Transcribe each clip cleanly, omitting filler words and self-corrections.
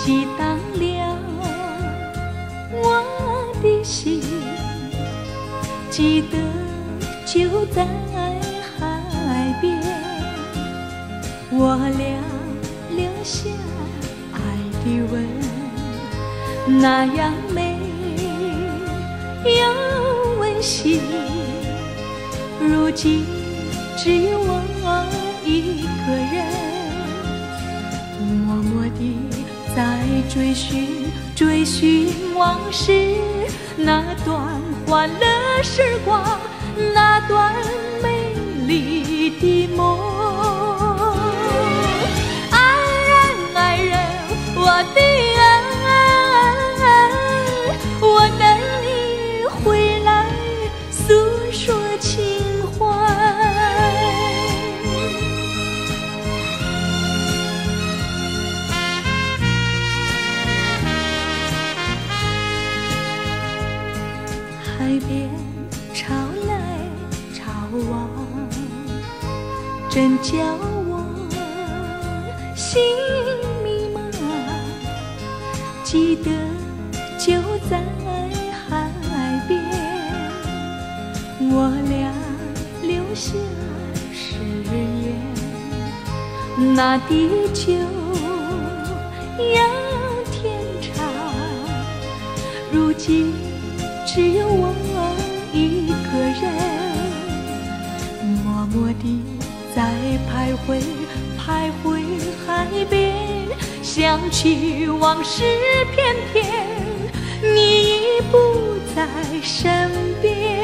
激荡了我的心。记得就在海边，我俩留下爱的吻，那样美又温馨。如今只有我一个人，默默地在追寻往事，那段欢乐时光，那段美丽的梦。爱人爱人，我的爱，我等你回来诉说情怀。海边潮来潮往，真叫我心迷茫。记得就在海边，我俩留下誓言，那地久要天长。如今只有我一个人，默默地在徘徊海边，想起往事片片，你已不在身边。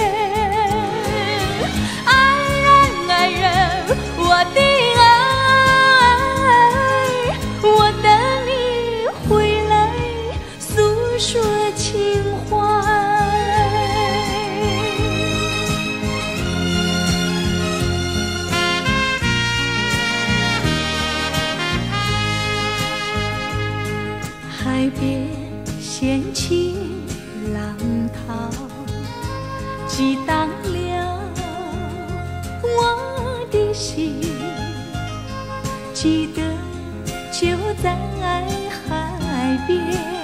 爱人爱人，我的爱，我等你回来诉说情怀。海边掀起浪涛，激荡了我的心。记得就在海边，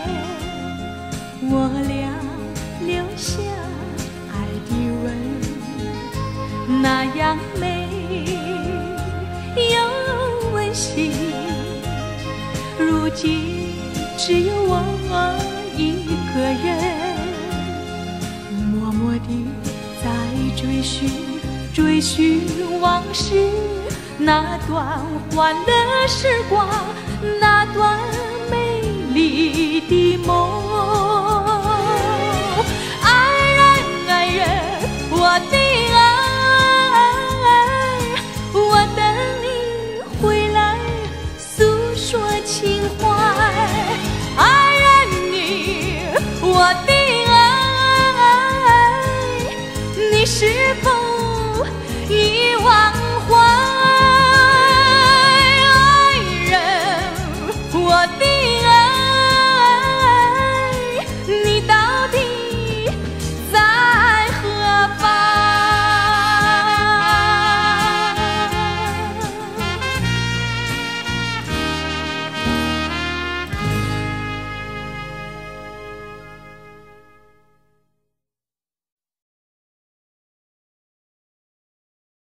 我俩留下爱的吻，那样美又温馨。如今只有我一个人，默默地在追寻往事，那段欢乐时光，那段美丽的梦。爱人爱人，我的爱，我等你回来诉说情怀。我的爱，你是否已忘怀？爱人，我的